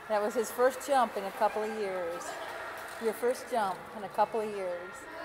That was his first jump in a couple of years. Your first jump in a couple of years.